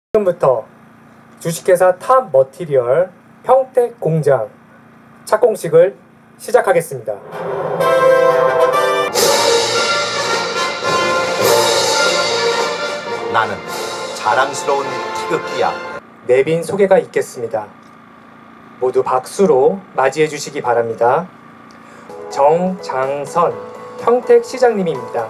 지금부터 주식회사 탑머티리얼 평택 공장 착공식을 시작하겠습니다. 나는 자랑스러운 태극기야. 내빈 소개가 있겠습니다. 모두 박수로 맞이해 주시기 바랍니다. 정장선 평택 시장님입니다.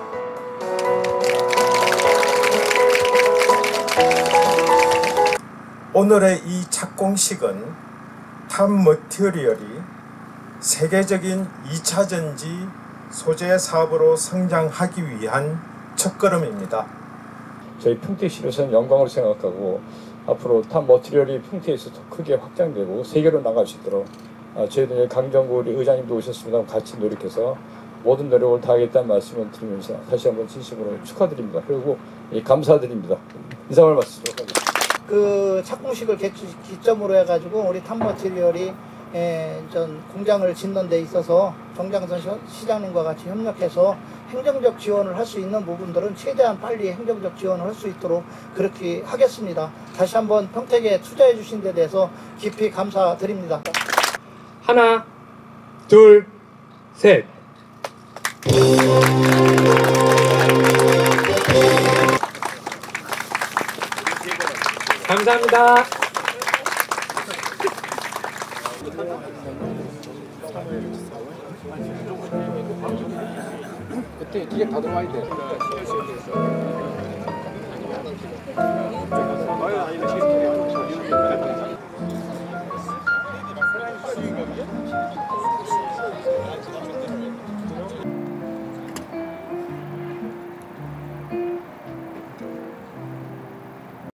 오늘의 이 착공식은 탑머티리얼이 세계적인 2차전지 소재 사업으로 성장하기 위한 첫걸음입니다. 저희 평택시로서는 영광으로 생각하고 앞으로 탑머티리얼이 평택에서 더 크게 확장되고 세계로 나갈 수 있도록 저희들 강정구 우리 의장님도 오셨습니다. 같이 노력해서 모든 노력을 다하겠다는 말씀을 드리면서 다시 한번 진심으로 축하드립니다. 그리고 감사드립니다. 인사말 마치도록 하겠습니다. 그 착공식을 기점으로 해가지고 우리 탑머티리얼이 전 공장을 짓는 데 있어서 정장선 시장님과 같이 협력해서 행정적 지원을 할 수 있는 부분들은 최대한 빨리 행정적 지원을 할 수 있도록 그렇게 하겠습니다. 다시 한번 평택에 투자해 주신 데 대해서 깊이 감사드립니다. 하나, 둘, 셋. 감사합니다. 그때 기계 다 들어와야 돼.